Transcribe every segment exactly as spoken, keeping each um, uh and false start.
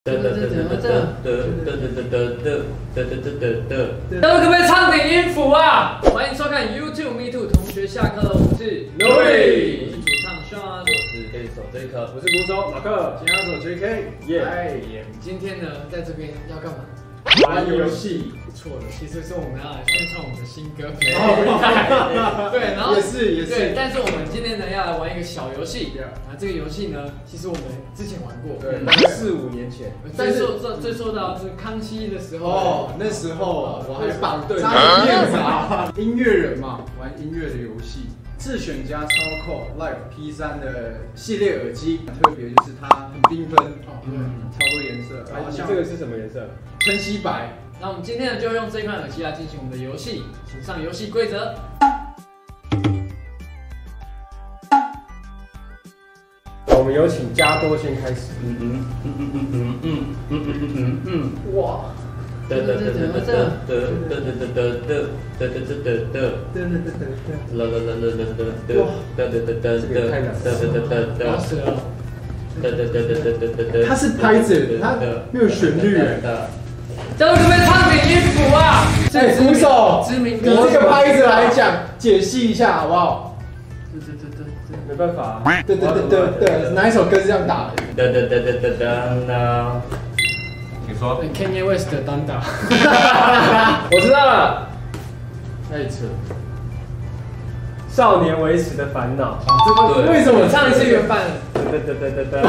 各位可不可以唱点音符啊？欢迎收看 YouTube Me Too 同学下课了，我是 Lori， 主唱 Sean， 我是贝手 J 克， 我是鼓手马克，吉他手 J K， 耶！哎， 今天呢，在这边要干嘛？ 玩游戏。 错了，其实是我们要来宣传我们的新歌。哦，对，然后也是也是， 对，但是我们今天呢要来玩一个小游戏。啊，这个游戏呢，其实我们之前玩过， 对，大概四五年前。 但是说最说到是康熙的时候， 哦，那时候我还绑对扎辫子啊，音乐人嘛，玩音乐的游戏。自选家超酷 Live P 三的系列耳机，特别就是它很缤纷哦，嗯，超多颜色。然后像这个是什么颜色？晨曦白。 那我们今天呢，就用这款耳机来进行我们的游戏，请上游戏规则。 我们有请加多先开始。嗯嗯嗯嗯嗯嗯嗯嗯嗯嗯嗯，哇！ 得得得得得得得得得得得得得得得啦啦啦啦啦啦得得得得这个太难了， 得得得得得，得得得得得得得， 它是拍子，它没有旋律哎。 各位可不可以唱点音符啊？ 哎，鼓手， 知名以这个拍子来讲，解析一下好不好？ 对对对对对， 没办法。对对对对对，哪一首歌是这样打的？ 得得得得得得呢？ 你说 Kanye West 的单打， 我知道了， 太扯。 少年维持的烦恼。 这个为什么唱一次原版？ 得得得得得。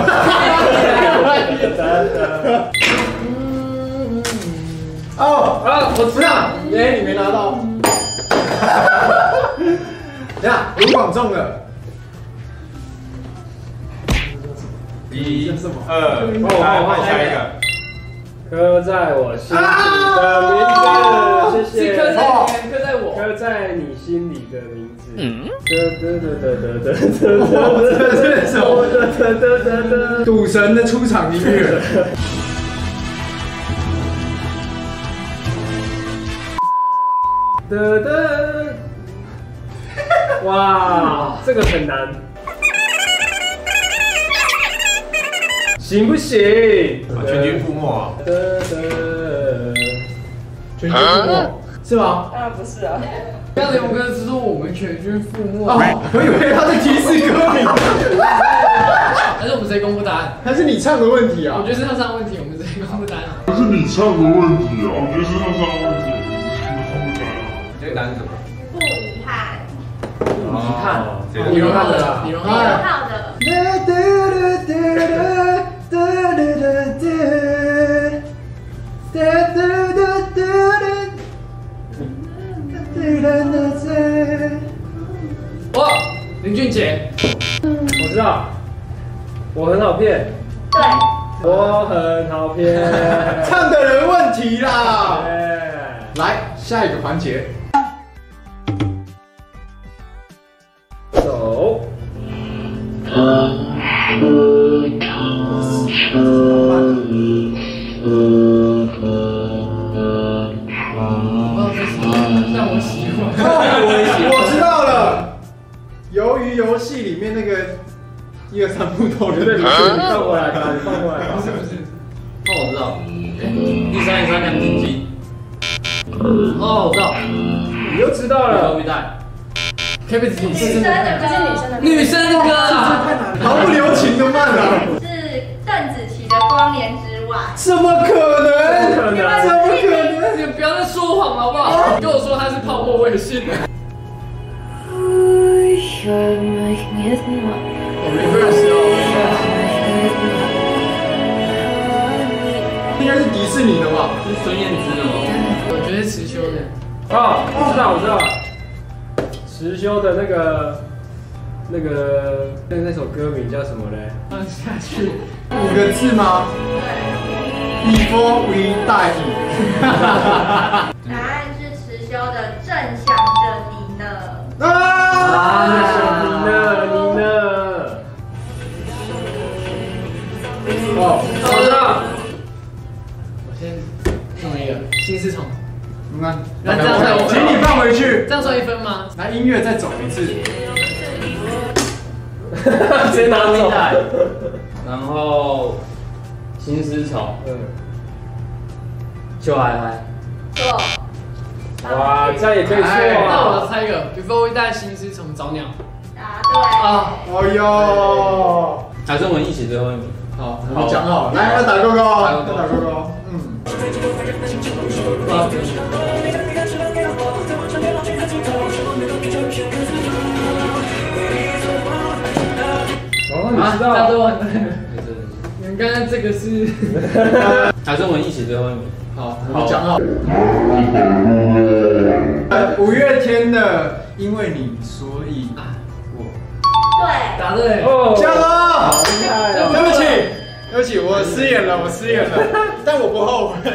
哦啊，我知道，哎，你没拿到。等下，卢广仲的。 一、 什么？ 二，来换下一个。 刻在我心里的名字，谢谢。 是刻在你，刻在我， 刻在你心里的名字。嗯。得得得得得得得得，这是什么？得得得得。赌神的出场音乐。得得。哇，这个很难。行不行？ 全军覆没啊！ 得得，全军覆没是吗？ 当然不是啊。 刚才我跟是说我们全军覆没， 我以为他在提示歌名， 还是我们直接公布答案？ 还是你唱的问题啊？ 我觉得是他唱的问题，我们直接公布答案。 还是你唱的问题啊？我觉得是他唱的问题，我们公布答案。 这个答案是什么？ 不遗憾。 遗憾， 李荣浩的，李荣李荣浩的。 哇，林俊杰， 我知道，我很好骗， 对， 我很好骗，唱的人问题啦。来，下一个环节，走。 让我喜欢。 我知道了，鱿鱼游戏里面那个一二三木头人的，你放过来吧，你放过来吧。 不是不是，哦我知道，第三第三两金鸡。哦我知道， 你又知道了。 高玉带 ，K B S 女生的，不是女生的， 女生的歌啊， 毫不留情的慢啊。 是邓紫棋的《光年之外》。 怎么可能？怎么可能？ 你们不要再说谎了好不好？你跟我说他是泡沫微信的。 应该是迪士尼的吧？ 是孙燕姿的吗？我觉得是池修的。 哦，我知道，我知道。池修的那个、那个、那那首歌名叫什么嘞？ 放下去。 五个字吗？Before we die。 答案是池修的《正想着你呢》。 啊！你呢？你呢？哦，我知道。 我先弄一个新市场。 你看， 那这样算， 请你放回去。 这样算一分吗？ 来，音乐再走一次。 直接拿走。然后新丝虫， 嗯， 秋嗨嗨， 错。 哇，这样也可以错啊。 那我猜一个 ，Before we die 新丝虫早鸟。 答对。 啊，哎呦， 还是我们一起最后一名。 好，我们讲好，来，要打勾勾，要打勾勾，嗯。 哦，你知道？ 大家都完蛋。你们刚刚这个是， 还是我们一起最后一名。 好，我们讲好。五月天的《因为你所以爱我》。 对。 答对。 哦， 加油！ 好厉害哦！ 对不起，对不起，我失言了，我失言了，但我不后悔。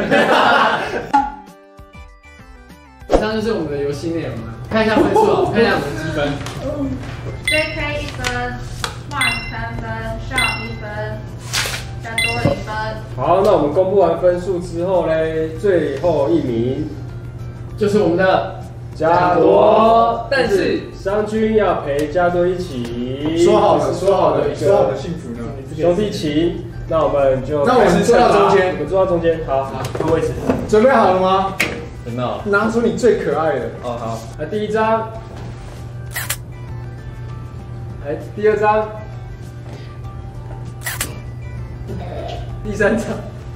以上就是我们的游戏内容了，看一下分数啊，看一下我们的积分。 J K 一分 ，Mark 三分 ，Sean 一分，加多零分。 好，那我们公布完分数之后嘞，最后一名就是我们的加多， 多但是商君要陪加多一起， 说好了，说好的， 一说好的个幸福呢？ 兄弟情。那我们就那我们坐到中间我们坐到中间，好，好，换位置， 准备好了吗？ 有没有？ 拿出你最可爱的。 哦，好，来第一张，来第二张，第三张。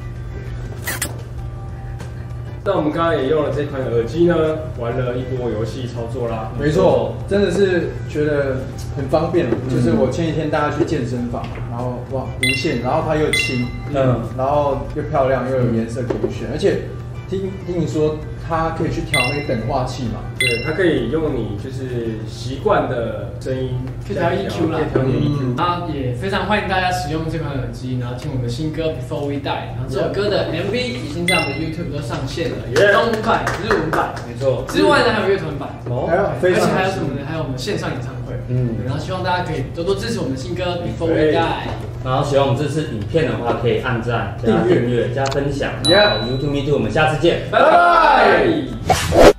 那我们刚刚也用了这款耳机呢，玩了一波游戏操作啦。 没错，真的是觉得很方便。就是我前几天带他去健身房，然后哇无线，然后它又轻，嗯，然后又漂亮，又有颜色可以选，而且听听你说它可以去调那个等化器嘛？ 对，它可以用你就是习惯的声音， 可以调 E Q 啦， 可以调你 E Q。 然后也非常欢迎大家使用这款耳机，然后听我们的新歌 Before We Die。然后这首歌的 M V 已经在我们的 YouTube 都上线了，有中文版、日文版， 没错。 之外呢还有乐团版， 哦， 而且还有什么呢？还有我们线上演唱会。嗯，然后希望大家可以多多支持我们的新歌 Before We Die。 然后喜欢我们这次影片的话，可以按赞、加订阅、加分享。然后 YouTube Me Too， 我们下次见， 拜拜。